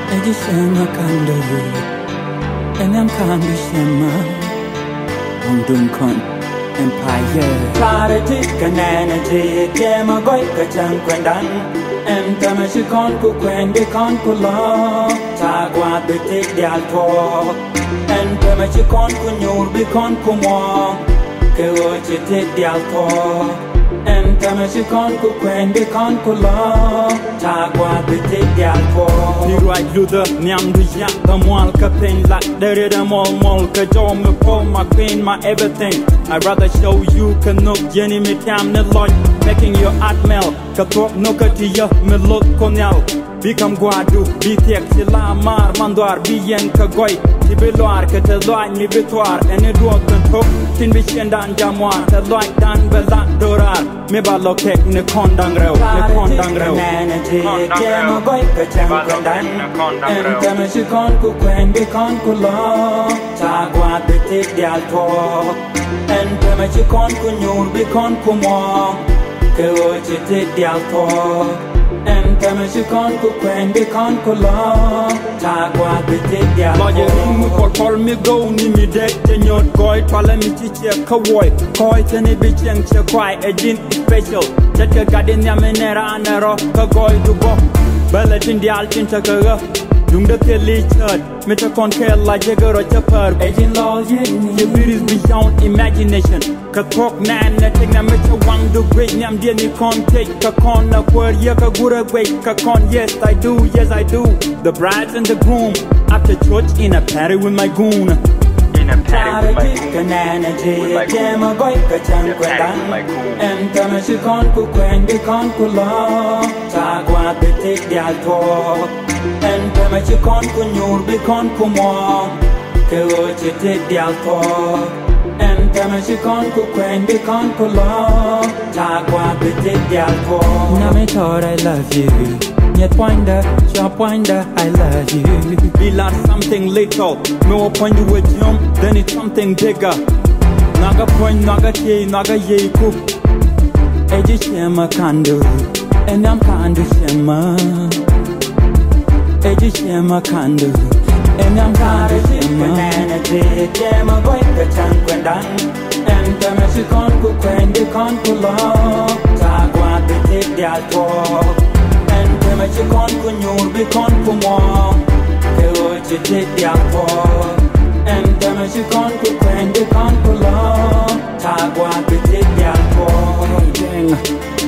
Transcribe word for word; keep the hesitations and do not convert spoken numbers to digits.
Eji shema kando Enyam kando shema Undum kon Empire Clarity kan energy Kema goy ka chan kwendan Em tamashi kon ku kwendi kon ku lo Chagwa bitik dial to Em tamashi kon ku nyur bi kon ku mo Ke ochi tik dial to Em tamashi kon ku kwendi kon ku lo Chagwa bitik dial to Ni right luda nyam du yak ka mwal ka pen lak Dere da mol mol ka jo me po my queen my everything I'd rather show you ka nuk jeni mi tiam ne loy Making your art mel Ka tok no ka tiya me lot konyal Bikam guadu bi tek sila mar mandwar bi yen ka goy Ti beloar ka te loy mi bitoar Ene duok kan tok tin bi shendan jamwar Te loy dan belat dorar Me ba lo kek ne kondang rew Ne kondang rew Kema goy ka chang kwendan Em teme shi kon ku kwen bi kon ku lo Chagwa bitik dial to Em teme shi kon ku nyur bi kon ku mo Ke ochi tik dial to Em teme shi kon ku kwen bi kon ku lo Chagwa bitik dial to Loje rimu por pol mi go ni mi dek te nyot goy Twala mi chi che ka woy Koi te ni bi cheng che kwai e jin special Chet ka gadin ya menera anero ka goy du bo Bala tin dial tin ta ka ga Dung da ke li chad Me ta kon ke la jega ro cha par Ejin lo yin Your beauty is beyond imagination Ka tok nan na ting na me ta wang du great Nyam dia ni kon take Ka kon na kwer ya ka gura wait Ka kon yes I do, yes I do The brides and the groom After church in a party with my goon In a party with my goon Kan energy Kema goy ka chan kwendan Em tama shi kon ku kwen bi kon ku lo Chagwa bitik dial to Em tama shi kon ku nyur bi kon ku mo Ke ochi tik dial to Em tama shi kon ku kwen bi kon ku lo Chagwa bitik dial to Nami thought I love you Yet wonder, sharp wonder, I love you Be like something little Me will point you with jump, then it's something bigger Naga point, naga ye, naga ye cook Eji shema kando Enyam kando shema Eji shema kando Enyam kando shema Energy, kema goy ka chan kwendan Em teme shi kon ku kwendi kon ku lo Chagwa bitik dial to Em teme shi kon ku nyur bi kon ku mo Ke ochi tik dial to Em teme shi kon ku kwendi kon ku lo Chagwa bitik dial to K-Denk